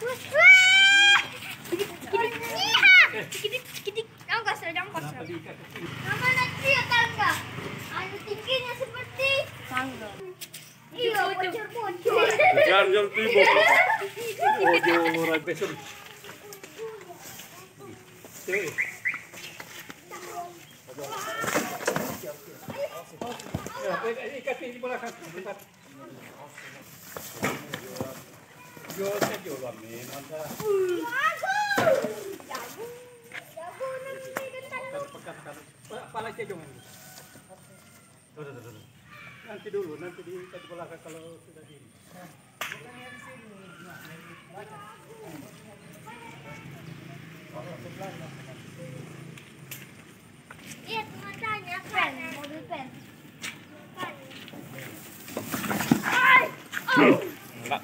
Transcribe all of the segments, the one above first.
Nama nanti ya tangga. Anu tingginya seperti tangga. Iya, bocor-bocor. Jangan tiba. Oh, jauh orang besar. Ya, ikat di belakang. Yo, saya jual nih, mantap. Pala aja dong. Nanti dulu, nanti diikat di belakang kalau sudah di. Lihat matanya pen, mobil pen. Enggak.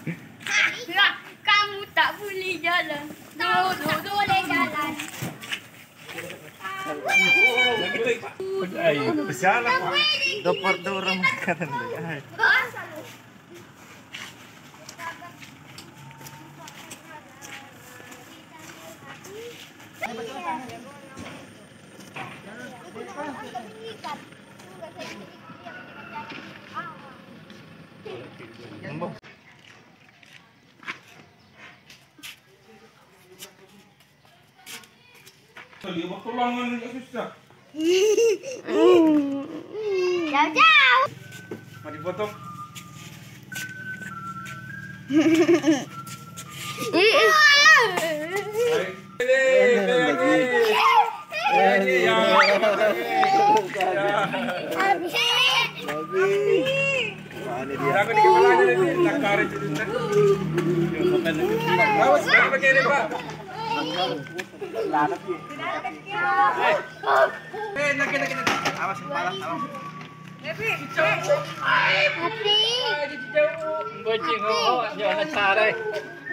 Kamu tak boleh jalan. Boleh jalan. Ay, bersalah Pak. Dapat orang makanan deh. Dia waktu lama enggak susah. Jauh-jauh. Mau dipotong? Awas kepala, awas. Bocing, oh, jangan sarai.